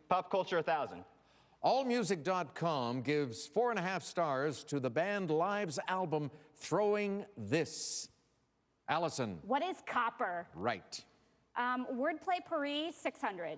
Pop Culture 1000. Allmusic.com gives 4.5 stars to the band Live's album, Throwing This. Allison. What is copper? Right. Wordplay Paris, 600.